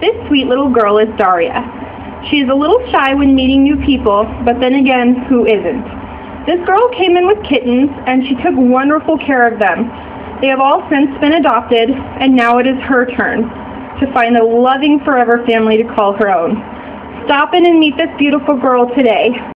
This sweet little girl is Daria. She is a little shy when meeting new people, but then again, who isn't? This girl came in with kittens, and she took wonderful care of them. They have all since been adopted, and now it is her turn to find a loving forever family to call her own. Stop in and meet this beautiful girl today.